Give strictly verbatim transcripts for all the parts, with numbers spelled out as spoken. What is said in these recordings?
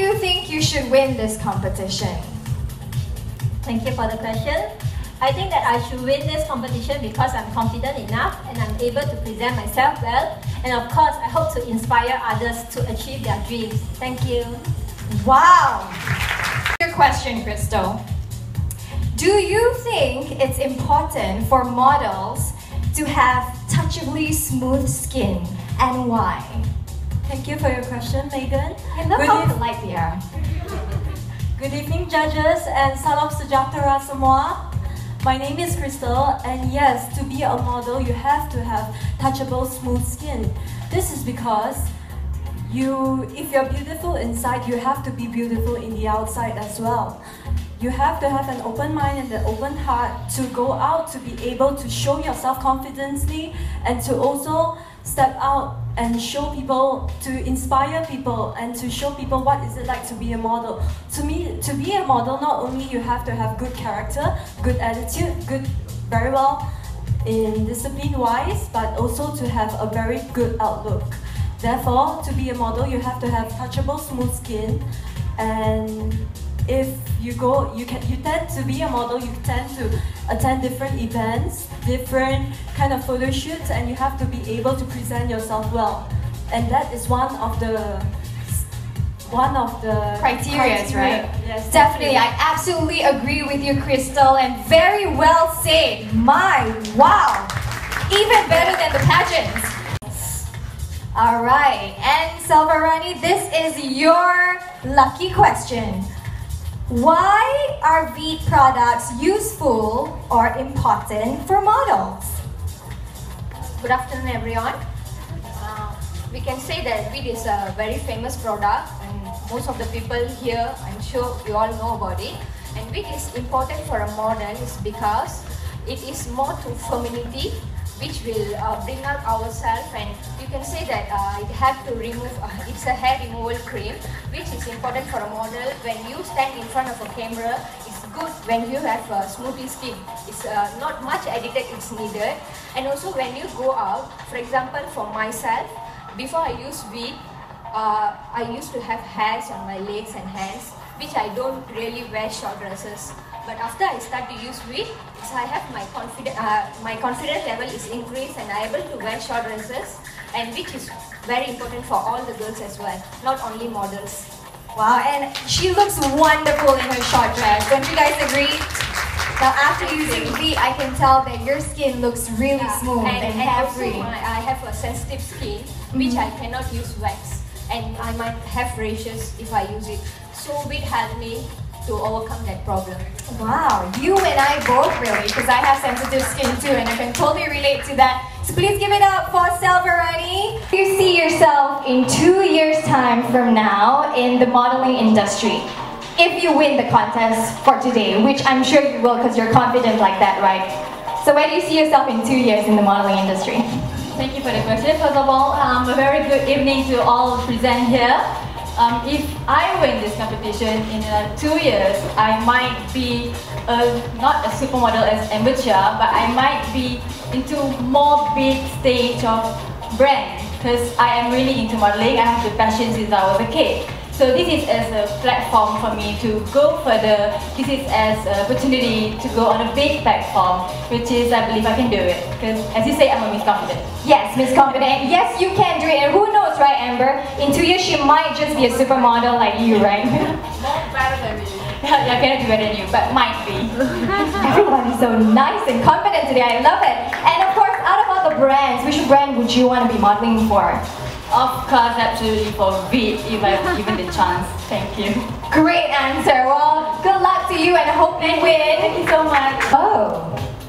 you think you should win this competition? Thank you for the question. I think that I should win this competition because I'm confident enough and I'm able to present myself well. And of course, I hope to inspire others to achieve their dreams. Thank you. Wow! Your question, Crystal. Do you think it's important for models to have touchably smooth skin, and why? Thank you for your question, Megan. I love Good how eve- polite they are. Good evening, judges, and salam sejahtera semua. My name is Crystal, and yes, to be a model, you have to have touchable, smooth skin. This is because you, if you're beautiful inside, you have to be beautiful in the outside as well. You have to have an open mind and an open heart to go out, to be able to show yourself confidently, and to also step out and show people, to inspire people, and to show people what is it like to be a model. To me, to be a model, not only you have to have good character, good attitude, good, very well in discipline-wise, but also to have a very good outlook. Therefore, to be a model, you have to have touchable, smooth skin, and if you go, you can, you tend to be a model, you tend to attend different events, different kind of photo shoots, and you have to be able to present yourself well. And that is one of the one of the Criteria, right? Yes, Definitely, I absolutely agree with you, Crystal, and very well said. My, wow! Even better than the pageants. Alright, and Selvarani, this is your lucky question. Why are Veet products useful or important for models? Good afternoon, everyone. Uh, we can say that Veet is a very famous product, and most of the people here, I'm sure you all know about it. And Veet is important for a model is because it is more to femininity, which will uh, bring out ourselves, and you can say that uh, it have to remove, uh, it's a hair removal cream, which is important for a model. When you stand in front of a camera, it's good when you have uh, smooth skin. It's uh, not much edited, it's needed. And also when you go out, for example, for myself, before I use Veet, uh, I used to have hairs on my legs and hands, which I don't really wear short dresses. But after I start to use Veet, so I have my confidence, uh, my confidence level is increased, and I am able to wear short dresses, and which is very important for all the girls as well, not only models. Wow, and she looks wonderful in her short dress. Don't you guys agree? Now, after using Veet, I can tell that your skin looks really Yeah. smooth and, and, and also hair-free. my, I have a sensitive skin, which I cannot use wax, and I might have rashes if I use it. So Veet helped me to overcome that problem. Wow, you and I both really, because I have sensitive skin too, and I can totally relate to that. So please give it up for Selvarani. You see yourself in two years' time from now in the modeling industry. If you win the contest for today, which I'm sure you will because you're confident like that, right? So where do you see yourself in two years in the modeling industry? Thank you for the question. First of all, um, a very good evening to all present here. Um, if I win this competition in uh, two years, I might be a, not a supermodel as amateur, but I might be into more big stage of brand, because I am really into modeling. I have the passion since I was a kid. So this is as a platform for me to go further. This is as an opportunity to go on a big platform, which is, I believe I can do it. Because as you say, I'm a Miss Confident. Yes, Miss Confident. Yes, you can do it. And who knows, right, Amber? In two years, she might just be a supermodel like you, right? Not better than me. Yeah, I cannot be better than you, but might be. Everybody's so nice and confident today. I love it. And of course, out of all the brands, which brand would you want to be modeling for? Of course, absolutely for Veet, if I were given the chance. Thank you. Great answer. Well, good luck to you and I hope you win. Thank you so much. Oh.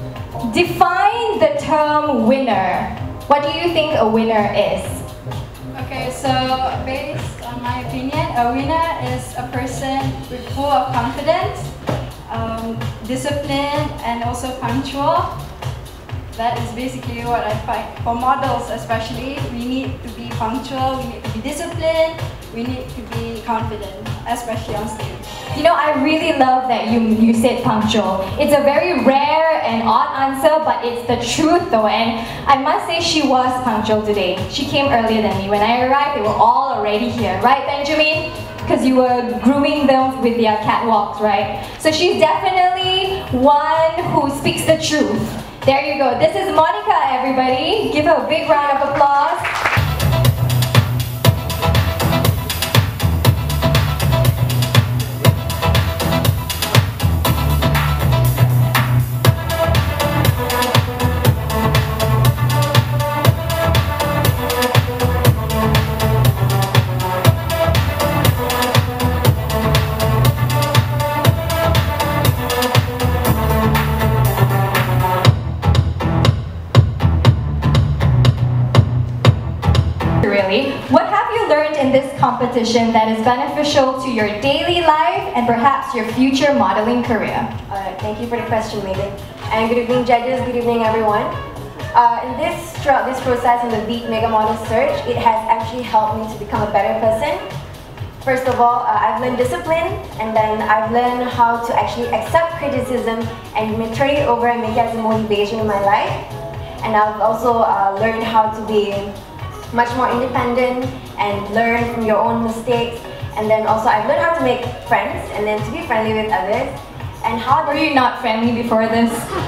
Define the term winner. What do you think a winner is? Okay, so based on my opinion, a winner is a person with full of confidence, um, discipline, and also punctual. That is basically what I find. For models especially, we need to be punctual, we need to be disciplined, we need to be confident, especially on stage. You know, I really love that you, you said punctual. It's a very rare and odd answer, but it's the truth though. And I must say she was punctual today. She came earlier than me. When I arrived, they were all already here. Right, Benjamin? because you were grooming them with their catwalks, right? So she's definitely one who speaks the truth. There you go. This is Monica, everybody. Give her a big round of applause. What have you learned in this competition that is beneficial to your daily life and perhaps your future modeling career? Alright, thank you for the question, Megan. And good evening, judges. Good evening, everyone. Uh, in this throughout this process in the Veet Mega Model Search, it has actually helped me to become a better person. First of all, uh, I've learned discipline, and then I've learned how to actually accept criticism and turn it over and make it as a motivation in my life. And I've also uh, learned how to be much more independent and learn from your own mistakes. And then also I've learned how to make friends and then to be friendly with others. And how were you not friendly before this?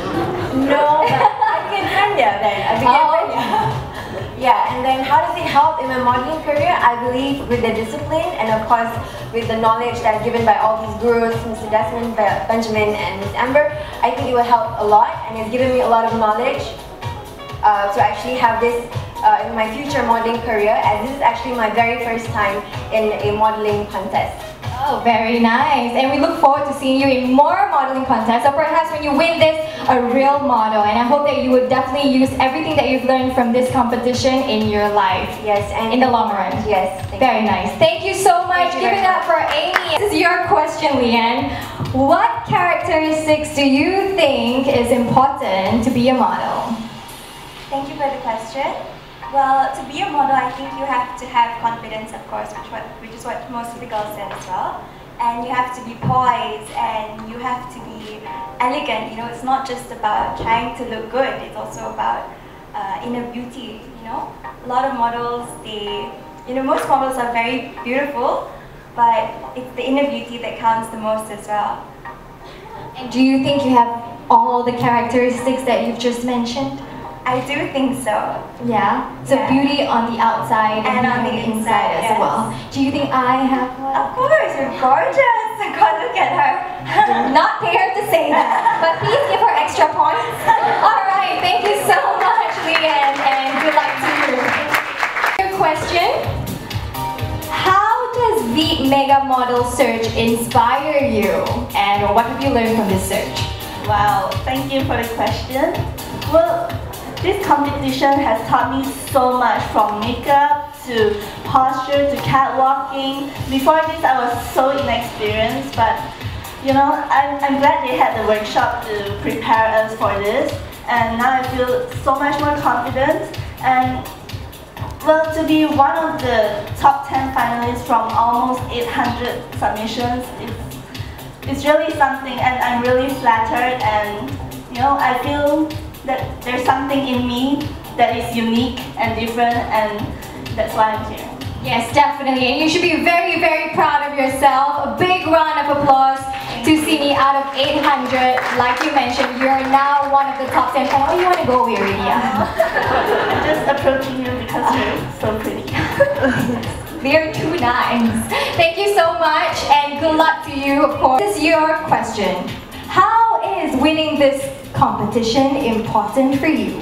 No, but I became friendlier then. I became oh. friendlier. Yeah, and then how does it help in my modeling career? I believe with the discipline and of course with the knowledge that's given by all these gurus, Mister Desmond, Benjamin and Miss Amber, I think it will help a lot, and it's given me a lot of knowledge uh, to actually have this Uh, in my future modeling career, as this is actually my very first time in a modeling contest. Oh, very nice. And we look forward to seeing you in more modeling contests, or perhaps when you win this, a real model. And I hope that you would definitely use everything that you've learned from this competition in your life. Yes, and in the long run. Yes. Very nice. Thank you so much. Give it up for Amy. This is your question, Leanne. What characteristics do you think is important to be a model? Thank you for the question. Well, to be a model, I think you have to have confidence, of course, which, what, which is what most of the girls said as well. And you have to be poised, and you have to be elegant. You know, it's not just about trying to look good, it's also about uh, inner beauty, you know. A lot of models, they, you know, most models are very beautiful, but it's the inner beauty that counts the most as well. And do you think you have all the characteristics that you've just mentioned? I do think so. Yeah? So yeah. Beauty on the outside and, and on the inside, inside as yes. well. Do you think I have one? Of course, you're gorgeous. Go look at her. Do not pay her to say that, but please give her extra points. Alright, thank you so much, Leanne, and good luck to you. Your question: how does Veet Mega Model Search inspire you? And what have you learned from this search? Wow, thank you for the question. Well, this competition has taught me so much, from makeup to posture to catwalking. Before this, I was so inexperienced, but you know, I'm, I'm glad they had the workshop to prepare us for this. And now I feel so much more confident. And well, to be one of the top ten finalists from almost eight hundred submissions, it's, it's really something, and I'm really flattered. And you know, I feel that there's something in me that is unique and different, and that's why I'm here. Yes, definitely, and you should be very, very proud of yourself. A big round of applause to Sini out of eight hundred. Like you mentioned, you're now one of the top ten. Oh, you want to go away, Ridia? I'm just approaching you because you're so pretty. They're too nice. Thank you so much, and good luck to you, of course. This is your question. How is winning this competition important for you?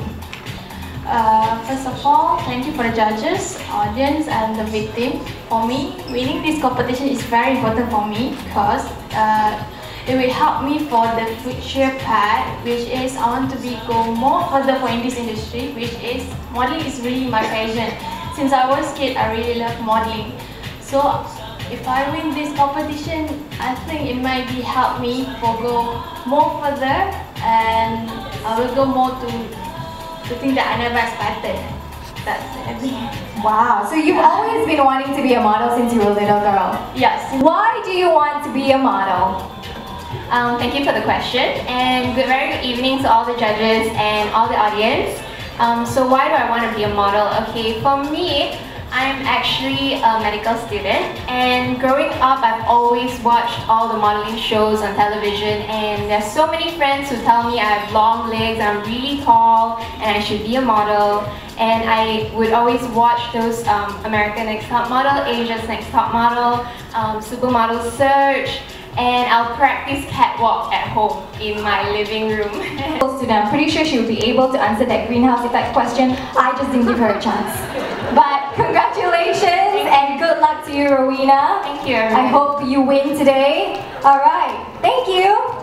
Uh, first of all, thank you for the judges, audience and the victim. For me, winning this competition is very important for me because uh, it will help me for the future path, which is I want to be go more further for in this industry, which is modeling is really my passion. Since I was a kid, I really love modeling. So if I win this competition, I think it might be help me for go more further, and I will go more to the thing that I never expected. That's it. Wow, so you've always been wanting to be a model since you were a little girl? Yes. Why do you want to be a model? Um, thank you for the question, and good, very good evening to all the judges and all the audience. Um, so why do I want to be a model? Okay, for me, I'm actually a medical student, and growing up I've always watched all the modeling shows on television, and there's so many friends who tell me I have long legs, I'm really tall, and I should be a model. And I would always watch those um, American Next Top Model, Asia's Next Top Model, um, Supermodel Search, and I'll practice catwalk at home in my living room. I'm pretty sure she would be able to answer that greenhouse effect question. I just didn't give her a chance. But congratulations and good luck to you, Rowena. Thank you. I hope you win today. All right, thank you.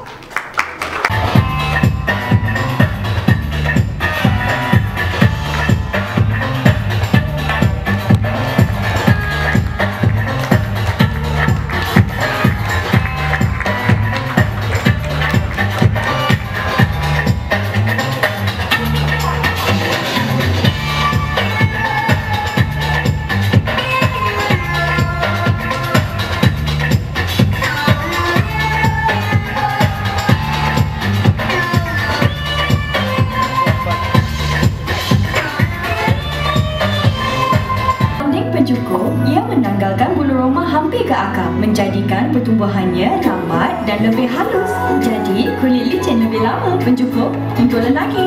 Pencukup, ia menanggalkan bulu roma hampir ke akar, menjadikan pertumbuhannya lambat dan lebih halus. Jadi, kulit licin lebih lama pencukup untuk lelaki.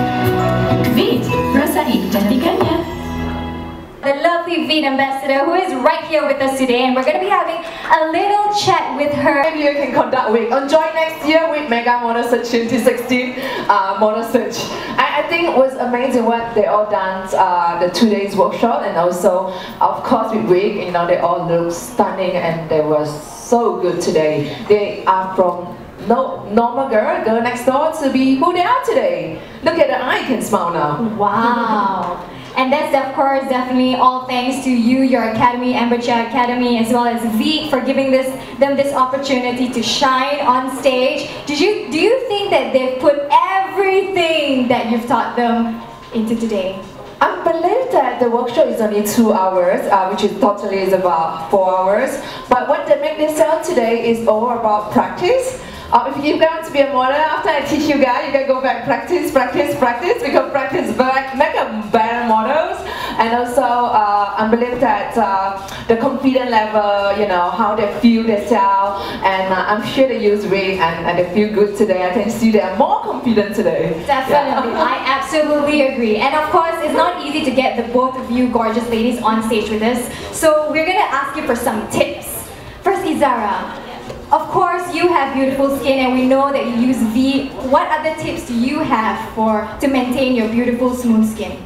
Veet, rasai kecantikannya. The lovely Veet ambassador who is right here with us today, and we're going to be having a little chat with her. Maybe you can conduct week. Enjoy next year with Mega Model Search twenty sixteen uh, Model Search. I, I think it was amazing what they all done uh, the two days workshop, and also of course with week, you know, they all look stunning and they were so good today. They are from no normal girl, girl next door to be who they are today. Look at the eye, you can smile now. Wow. And that's of course definitely all thanks to you, your academy, Amber Chia Academy, as well as Veet for giving this them this opportunity to shine on stage. Did you do you think that they've put everything that you've taught them into today? I believe that the workshop is only two hours, uh, which is totally is about four hours. But what they make this out today is all about practice. Uh, if you're going to be a model, after I teach you guys, you can go back practice, practice, practice, because practice back, make a better models. And also, uh, I believe that uh, the confidence level, you know, how they feel themselves, and uh, I'm sure they use Veet and, and they feel good today. I can see they are more confident today. Definitely, yeah. I absolutely agree. And of course, it's not easy to get the both of you gorgeous ladies on stage with us. So we're gonna ask you for some tips. First, Izara. Of course, you have beautiful skin, and we know that you use Veet. What other tips do you have for to maintain your beautiful smooth skin?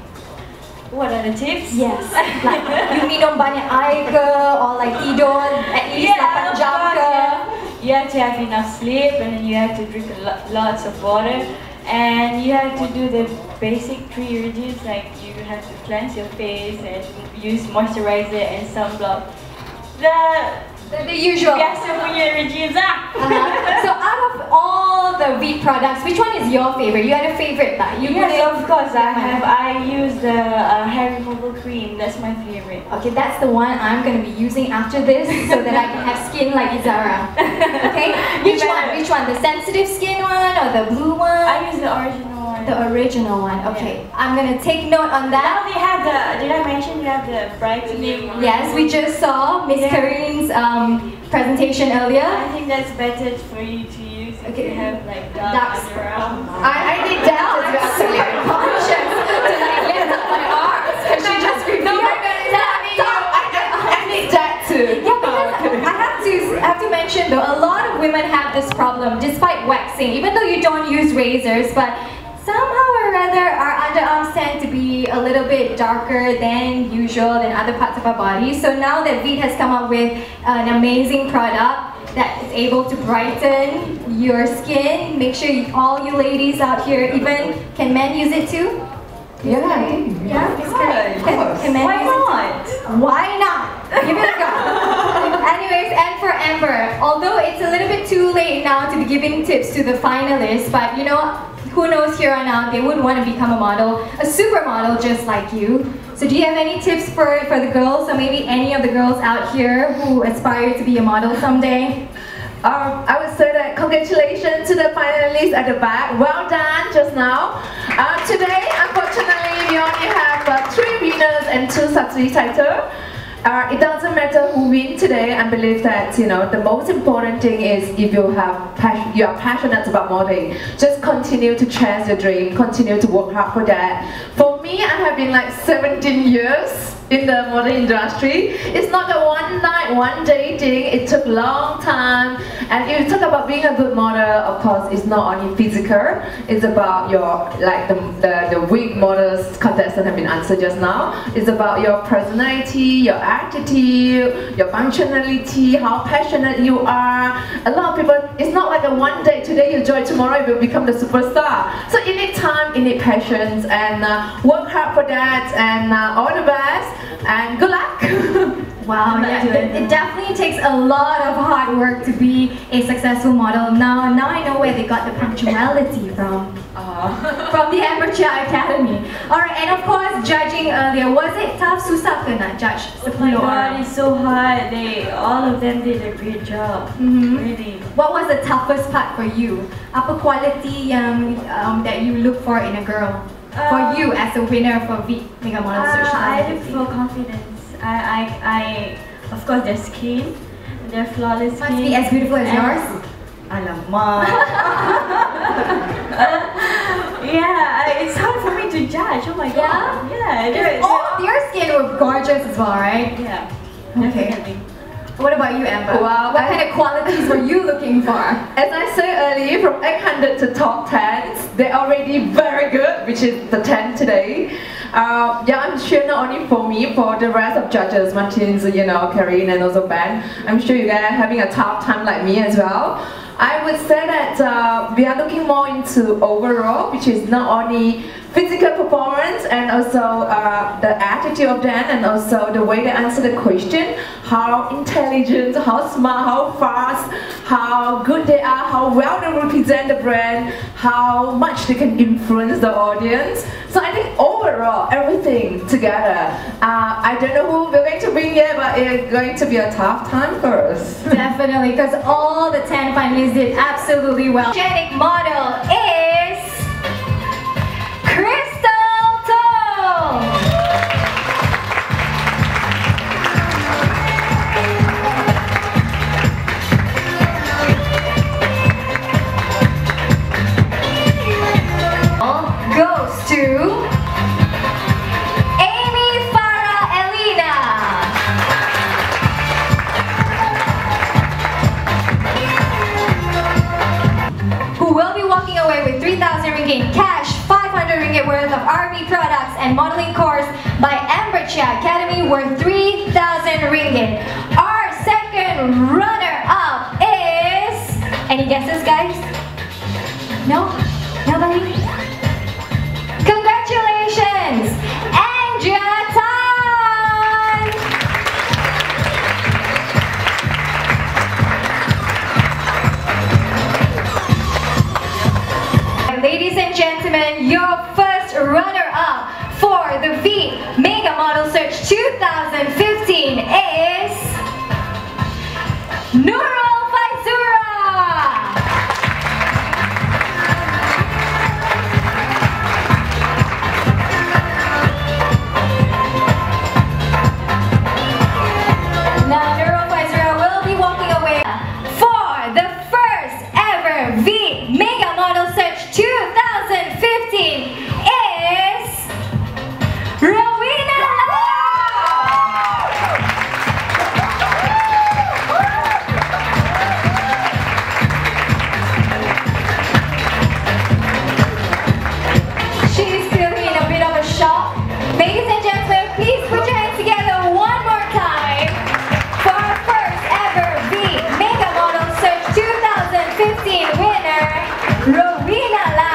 What are the tips? Yes, like you minum banyak air ke, or like tidur at least yeah, lapan jam ke. You have to have enough sleep, and then you have to drink a lot, lots of water, and you have to do the basic three routines, like you have to cleanse your face and use moisturizer and sunblock. The The, the usual. Biasa punya regimes lah. Uh-huh. So out of all the Veet products, which one is your favorite? You had a favorite lah. You yes, put it, of course. I have. I use the uh, hair removal cream. That's my favorite. Okay, that's the one I'm going to be using after this, so that I can have skin like Izara. Okay, which one? Which one? The sensitive skin one or the blue one? I use the original one. The original one. Okay, yeah. I'm going to take note on that. Now they have the. Did I mention you have the brightening? Yes, we just saw Miss yeah. Karin's um, presentation earlier. I think that's better for you to use if okay. you have like dark underarms. I, I did that as well. Super conscious to like lift up my arms because she just revealed that. I need that too. Yeah, because I have to I have to mention though, a lot of women have this problem despite waxing, even though you don't use razors, but somehow or other, our underarms tend to be a little bit darker than usual than other parts of our body. So now that Veet has come up with an amazing product that is able to brighten your skin, make sure you, all you ladies out here, even, can men use it too? Yeah. Yeah, it's good. Can, can men Why use not? It? Why not? Give it a go. Anyways, and for Amber, although it's a little bit too late now to be giving tips to the finalists, but you know, who knows, here on out, they would want to become a model, a supermodel just like you. So do you have any tips for, for the girls, or maybe any of the girls out here who aspire to be a model someday? Um, I would say that congratulations to the finalists at the back. Well done just now. Uh, today, unfortunately, we only have uh, three winners and two subsidy titles. Uh, it doesn't matter who wins today. I believe that, you know, the most important thing is if you have passion, you are passionate about modeling, just continue to chase your dream, continue to work hard for that. For me, I have been like seventeen years in the modeling industry. It's not a one night, one day thing. It took a long time. And if you talk about being a good model, of course, it's not only physical. It's about your, like the, the, the weak models contestant have been answered just now. It's about your personality, your attitude, your functionality, how passionate you are. A lot of people, it's not like a one day, today you join, tomorrow you will become the superstar. So you need time, you need patience, and uh, work hard for that, and uh, all the best. And good luck! Wow, yeah, it, it definitely takes a lot of hard work to be a successful model. Now, now I know where they got the punctuality from. Uh, from the Amber Chia Academy. Alright, and of course, judging earlier, was it tough? Susah ke nak judge sepuluh orang? It's so hard. They, all of them did a great job. Mm-hmm. Really. What was the toughest part for you? Apa quality yang um, that you look for in a girl? Uh, for you as a winner for V Mega Model uh, Search. I look for confidence. I, I, I, of course, their skin, their flawless skin. Must be as beautiful as yours. Alamak. Yeah, it's hard for me to judge. Oh my god. Yeah. Yeah. All of your skin were gorgeous as well, right? Yeah. Okay. Definitely. What about you, Amber? Wow, what I, kind of qualities were you looking for? As I said earlier, from eight hundred to top tens, they're already very good, which is the ten today. Uh, yeah, I'm sure not only for me, for the rest of judges, Martins, you know, Karine, and also Ben, I'm sure you guys are having a tough time like me as well. I would say that uh, we are looking more into overall, which is not only physical performance and also uh, the attitude of them, and also the way they answer the question, how intelligent, how smart, how fast, how good they are, how well they represent the brand, how much they can influence the audience. So I think overall, everything together. Uh, I don't know who we're going to bring here, but it's going to be a tough time for us. Definitely, because all the ten finalists did absolutely well. Photogenic model is Crystal Tong. Goes to Amy Farah Elena. Who will be walking away with three thousand ringgit cash, five hundred ringgit worth of R V products and modeling course by Amber Chia Academy worth three thousand ringgit. Our second runner-up is... Any guesses, guys? No? Nobody? Congratulations, Andrea Tan! Ladies and gentlemen, your first runner-up for the V Mega Model Search two thousand fifteen is Nurul Faizura! Now, Nurul Faizura will be walking away for the first ever V Mega Model Search two thousand fifteen is Rowena Lau! She's clearly in a bit of a shock. Ladies and gentlemen, please put your hands together one more time for our first ever V Mega Model Search two thousand fifteen winner, Rowena Lau.